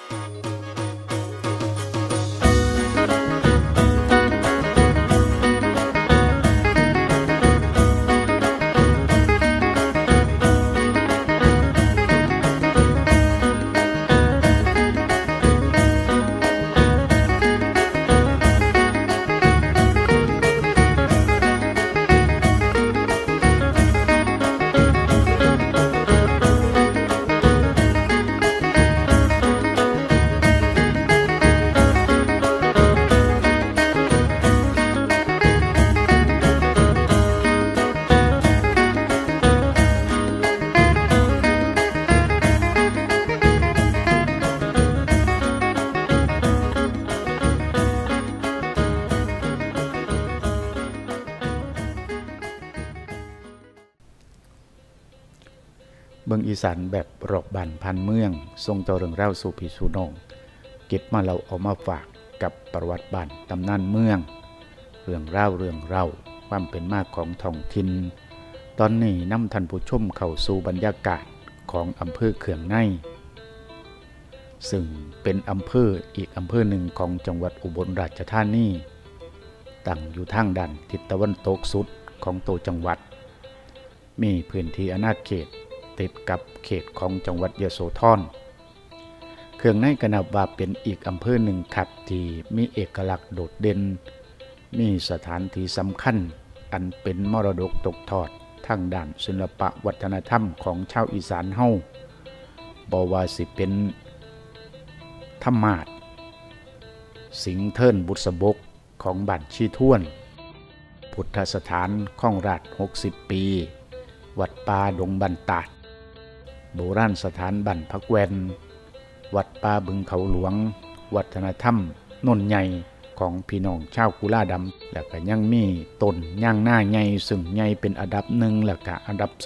เบิ่งอีสานแบบรอบบ้านพันเมืองทรงต่อเรื่องเล่าสู่พี่สู่น้องเก็บมาเราเอามาฝากกับประวัติบ้านตำนานเมืองเรื่องเล่าความเป็นมาของท้องถิ่นตอนนี้นำท่านผู้ชมเข้าสู่บรรยากาศของอำเภอเขื่องในซึ่งเป็นอำเภออีกอำเภอหนึ่งของจังหวัดอุบลราชธานีตั้งอยู่ทางด้านทิศตะวันตกสุดของตัวจังหวัดมีพื้นที่อาณาเขตติดกับเขตของจังหวัดยโสธรเขื่องในก็นับว่าเป็นอีกอำเภอหนึ่งครับที่มีเอกลักษณ์โดดเด่นมีสถานที่สำคัญอันเป็นมรดกตกทอดทางด้านศิลปวัฒนธรรมของชาวอีสานเฮาบ่ว่าสิเป็นธรรมาสน์สิงห์เทินบุษบกของบ้านชีท่วนพุทธสถานข้องราช60 ปีวัดป่าดงบันตาดโบราณสถานบ้านพักแวนวัดป่าบึงเขาหลวงวัฒนธรรมนนใหญ่ของพี่น้องชาวกุลาดำแล้วก็ยังมีต้นย่างหน้าใหญ่ซึ่งใหญ่เป็นอันดับ1แล้วก็อันดับ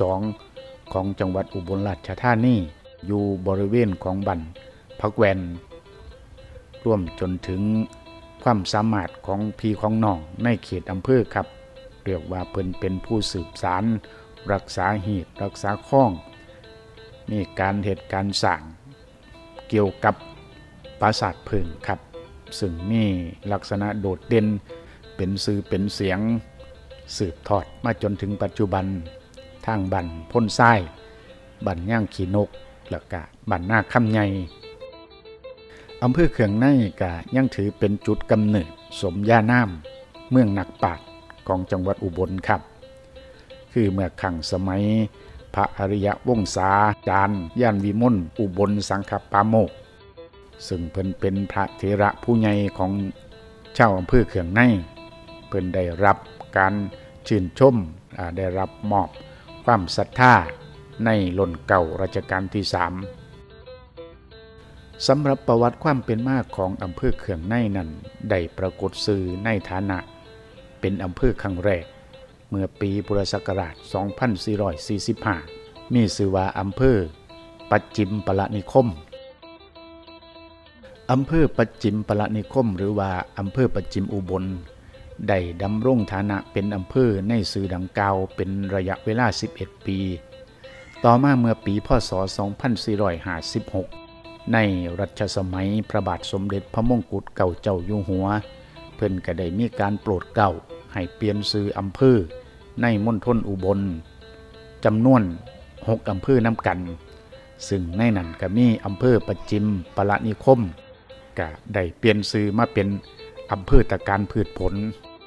2ของจังหวัดอุบลราชธานีอยู่บริเวณของบ้านพักแวนร่วมจนถึงความสามารถของพี่ของน้องในเขตอำเภอครับเรียกว่าเพิ่นเป็นผู้สืบสานรักษาหีบรักษาคลองมีการเหตุการณ์สร้างเกี่ยวกับปราสาทเพิงครับซึ่งมีลักษณะโดดเด่นเป็นสื่อเป็นเสียงสืบทอดมาจนถึงปัจจุบันทางบ้านพ้นทรายบ้านย่างขีนกแล้วก็บ้านนาคำใหญ่อำเภอเขื่องในก็ยังถือเป็นจุดกำเนิดสมญานามเมืองนักปราชญ์ของจังหวัดอุบลครับคือเมื่อครั้งสมัยพระอริยวงศาจารย์ย่านวิมลอุบลสังฆปาโมกข์ซึ่งเพิ่นเป็นพระเถระผู้ใหญ่ของชาวอำเภอเขื่องในเพิ่นได้รับการชื่นชมได้รับมอบความศรัทธาในรุ่นเก่ารัชกาลที่3สำหรับประวัติความเป็นมาของอำเภอเขื่องในนั้นได้ปรากฏสื่อในฐานะเป็นอำเภอครั้งแรกเมื่อปีพุทธศักราช 2445 มีชื่อว่าอำเภอปัจจิมปละนิคมอำเภอปัจจิมปละนิคมหรือว่าอำเภอปัจจิมอุบลได้ดำรงฐานะเป็นอำเภอในชื่อดังกล่าวเป็นระยะเวลา11 ปีต่อมาเมื่อปีพ.ศ. 2456 ในรัชสมัยพระบาทสมเด็จพระมงกุฎเกล้าเจ้าอยู่หัวเพิ่นก็ได้มีการโปรดเกล้าให้เปลี่ยนชื่ออำเภอในมณฑลอุบลจำนวน6 อำเภอนำกันซึ่งในนั้นก็มีอำเภอปัจจิมปละนิคมก็ได้เปลี่ยนชื่อมาเป็นอำเภอตะการพืชผล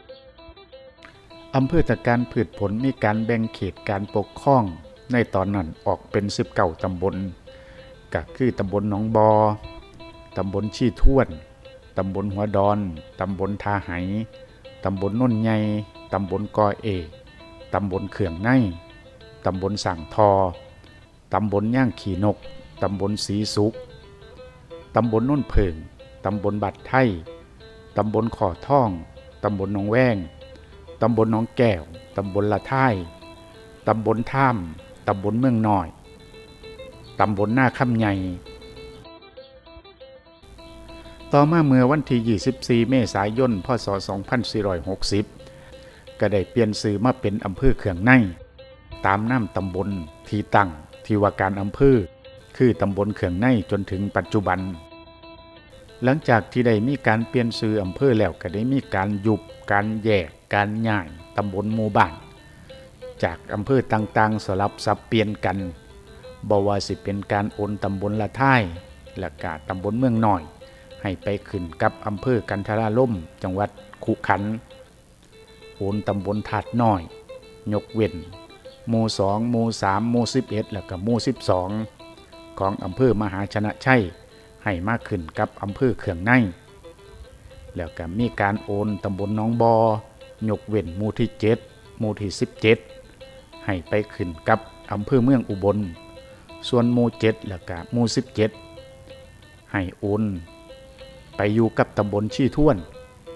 อำเภอตะการพืชผลมีการแบ่งเขตการปกครองในตอนนั้นออกเป็น19 ตำบลก็คือตำบลหนองบอตำบลชี้ท่วนตำบลหัวดอนตำบลทาไหตำบลโน่นใหญ่ตำบลกอเอตำบลเขื่องในตำบลสั่งทอตำบลย่างขีนกตำบลสีสุกตำบลโน่นเพิงตำบลบัดไทยตำบลขอท่องตำบลหนองแวงตำบลหนองแก้วตำบลละท่ายตำบลท่ามตำบลเมืองน้อยตำบลหน้าค่ำใหญ่ต่อมาเมื่อวันที่24 เมษายน พ.ศ. 2460 ก็ได้เปลี่ยนชื่อมาเป็นอำเภอเขื่องในตามนามตำบลที่ตั้งที่ว่าการอำเภอคือตำบลเขื่องในจนถึงปัจจุบันหลังจากที่ได้มีการเปลี่ยนชื่ออำเภอแล้วก็ได้มีการยุบการแยกการย้ายตำบลหมู่บ้านจากอำเภอต่างๆสลับสับเปลี่ยนกันบ่ว่าสิเป็นการโอนตำบลละท้ายและก็ตำบลเมืองน้อยให้ไปขึ้นกับอำเภอกันทราล่มจังหวัดขุขันธ์โอนตำบลถาดน้อยยกเว้นหมู่2หมู่3หมู่11และก็หมู่12ของอำเภอมหาชนะชัยให้มาขึ้นกับอำเภอเขืองในแล้วก็มีการโอนตำบลหนองบอยกเว้นหมู่ที่7หมู่ที่17ให้ไปขึ้นกับอำเภอเมืองอุบลส่วนหมู่7แล้วก็หมู่17ให้โอนไปอยู่กับตำบลชี้ท้วน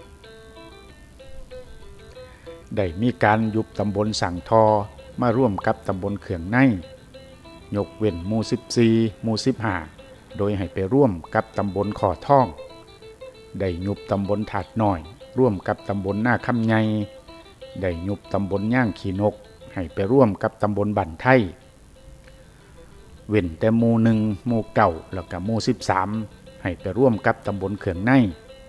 ได้มีการยุบตำบลสังทอมาร่วมกับตำบลเขืองในยกเว้นหมู่14หมู่15โดยให้ไปร่วมกับตำบลขอท่องได้ยุบตำบลถาดน้อยร่วมกับตำบลหน้าคำใหญ่ได้ยุบตำบลย่างขีนกให้ไปร่วมกับตำบลบั่นไทยเว้นแต่หมู่1หมู่9แล้วก็หมู่13ให้ไปร่วมกับตำบลเขืองใน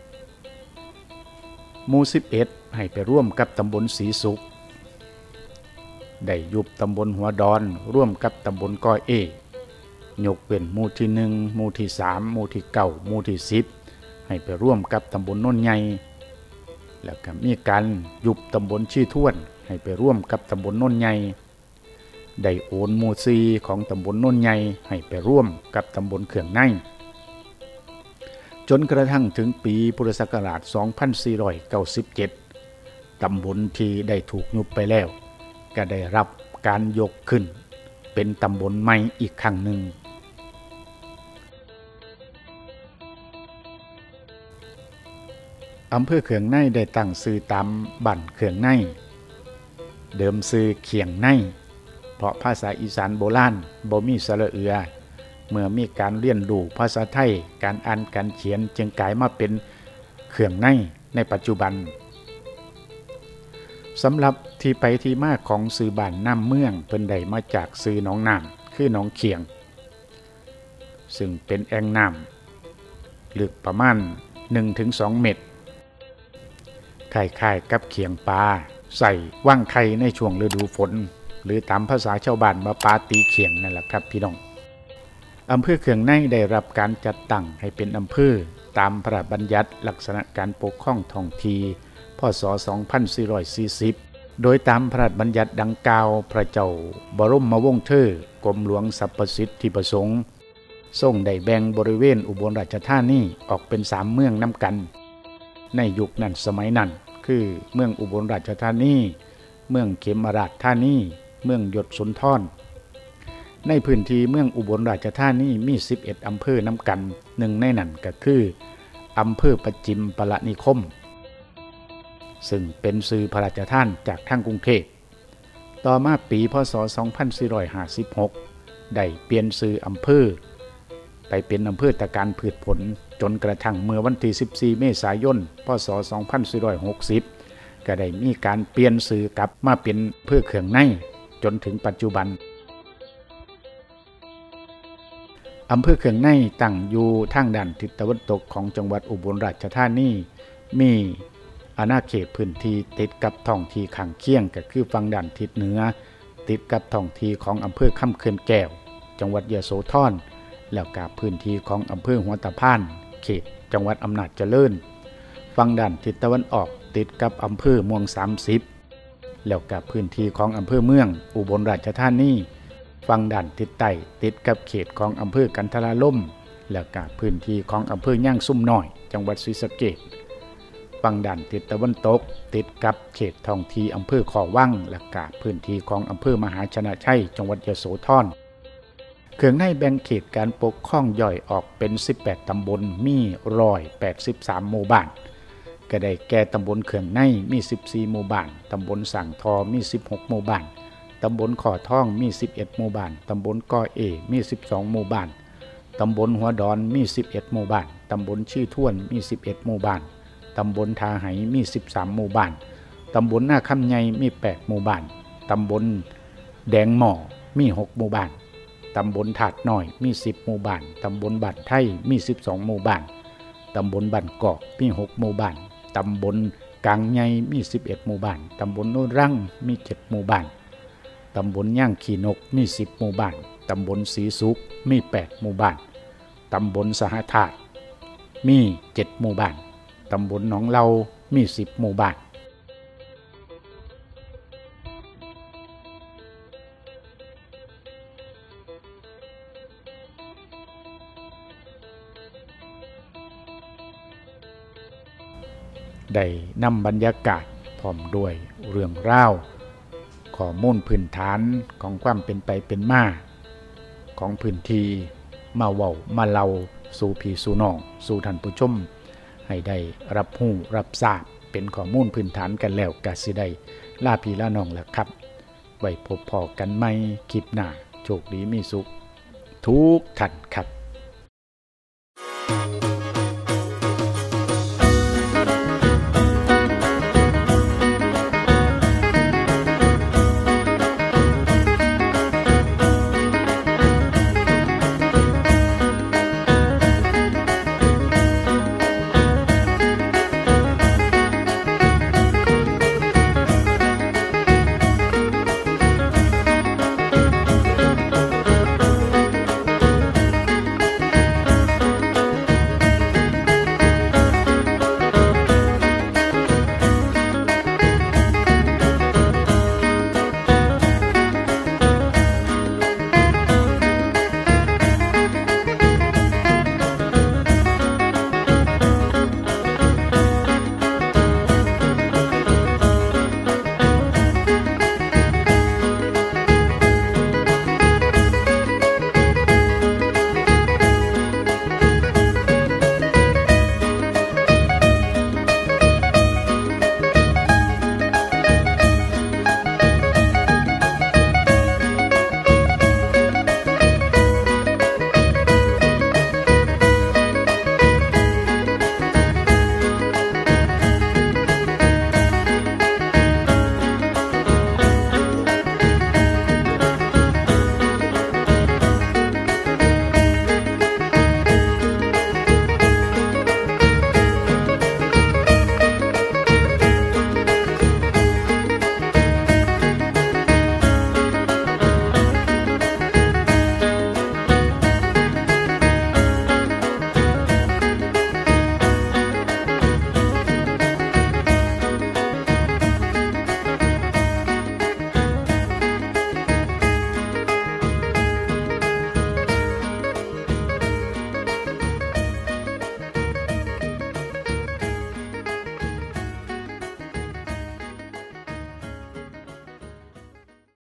หมู่11ให้ไปร่วมกับตำบลศรีสุขได้ยุบตำบลหัวดอนร่วมกับตำบลก้อยยกเว้นหมู่ที่1หมู่ที่3หมู่ที่9หมู่ที่10ให้ไปร่วมกับตำบลโน่นใหญ่แล้วก็มีการยุบตำบลชี้ท้วนให้ไปร่วมกับตำบลโน่นใหญ่ได้โอนหมู่4ของตำบลโน่นใหญ่ให้ไปร่วมกับตำบลเขืองในจนกระทั่งถึงปีพุทธศักราช 2497 ตำบลที่ได้ถูกยุบไปแล้วก็ได้รับการยกขึ้นเป็นตำบลใหม่อีกครั้งหนึ่งอำเภอเขืองในได้ตั้งชื่อตามบ้านเขืองในเดิมชื่อเขียงในเพราะภาษาอีสานโบราณบ่มีสระเอือเมื่อมีการเรียนรู้ภาษาไทยการอ่านการเขียนจึงกลายมาเป็นเขืองในปัจจุบันสำหรับที่ไปที่มาของชื่อบ้านน้ำเมืองเป็นได้มาจากชื่อหนองน้ำคือหนองเขียงซึ่งเป็นแอ่งน้ำลึกประมาณ 1-2 เมตรคล้ายๆกับเขียงปลาใส่ว่างไข่ในช่วงฤดูฝนหรือตามภาษาชาวบ้านมาปาตีเขียงนั่นแหละครับพี่น้องอำเภอเขืองในได้รับการจัดตั้งให้เป็นอำเภอตามพระราชบัญญัติลักษณะการปกครองท้องถิ่นพ.ศ. 2440 โดยตามพระราชบัญญัติดังกล่าวพระเจ้าบรมวงศ์เธอกรมหลวงสรรพสิทธิประสงค์ทรงได้แบ่งบริเวณอุบลราชธานีออกเป็น3เมืองนำกันในยุคนั้นสมัยนั้นคือเมืองอุบลราชธานีเมืองเขมราชธานีเมืองยศสุนทรในพื้นที่เมืองอุบลราชธานีมี11อำเภอนำกันหนึ่งในนั้นก็คืออำเภอประจิมปละนิคมซึ่งเป็นชื่อพระราชทานจากทางกรุงเทพต่อมาปีพ.ศ. 2456 ได้เปลี่ยนชื่ออำเภอไปเป็นอำเภอตะการพืชผลจนกระทั่งเมื่อวันที่14 เมษายน พ.ศ. 2460 ก็ได้มีการเปลี่ยนชื่อกลับมาเป็นอำเภอเขืองในจนถึงปัจจุบันอำเภอเขืองในตั้งอยู่ทางด้านทิศตะวันตกของจังหวัดอุบลราชธานีมีอาณาเขตพื้นที่ติดกับท้องที่ข้างเคียงก็คือฝั่งด้านทิศเหนือติดกับท้องที่ของอำเภอคำเขื่อนแก้วจังหวัดยโสธรแล้วก็พื้นที่ของอำเภอหัวตะพานเขตจังหวัดอำนาจเจริญฝั่งด้านทิศตะวันออกติดกับอำเภอม่วง30แล้วก็พื้นที่ของอำเภอเมืองอุบลราชธานีฝั่งด้านทิศใต้ติดกับเขตของอำเภอกันทราล่มแล้วก็พื้นที่ของอำเภอย่างซุ่มน้อยจังหวัดศรีสะเกษฝั่งด้านทิศตะวันตกติดกับเขตท้องที่อำเภอขอวังและก็พื้นที่ของอำเภอมหาชนะชัยจังหวัดยโสธรเขืองในแบ่งเขตการปกครองย่อยออกเป็น18ตำบลมี183หมู่บ้านก็ได้แก่ตำบลเขืองในมี14หมู่บ้านตำบลสังทอมี16หมู่บ้านตำบลขอท่องมี11หมู่บ้านตำบลก้อมี12หมู่บ้านตำบลหัวดอนมี11หมู่บ้านตำบลชื่อท้วนมี11หมู่บ้านตำบลทาไหมี13หมู่บ้านตำบลหน้าคำใหญ่มี8หมู่บ้านตำบลแดงหม่อมี6หมู่บ้านตำบลถาดน้อยมี10หมู่บ้านตำบลบัดไทยมี12หมู่บ้านตำบลบ้านกอกมี6หมู่บ้านตำบลกลางใหญ่มี11หมู่บ้านตำบลโนนรังมี7หมู่บ้านตำบลย่างขี้นกมี10หมู่บ้านตำบลศรีสุขมี8หมู่บ้านตำบลสหธาตุมี7หมู่บ้านตำบลหนองเรามี10หมู่บ้านได้นำบรรยากาศพร้อมด้วยเรื่องราวข้อมูลพื้นฐานของความเป็นไปเป็นมาของพื้นที่มาเว้ามาเล่าสู่พี่สู่น้องสู่ท่านผู้ชมให้ได้รับรู้รับทราบเป็นข้อมูลพื้นฐานกันแล้วก็สิได้ลาพี่ลาน้องแล้วครับไว้พบพอกันใหม่คลิปหน้าโชคดีมีสุขทุกท่านครับ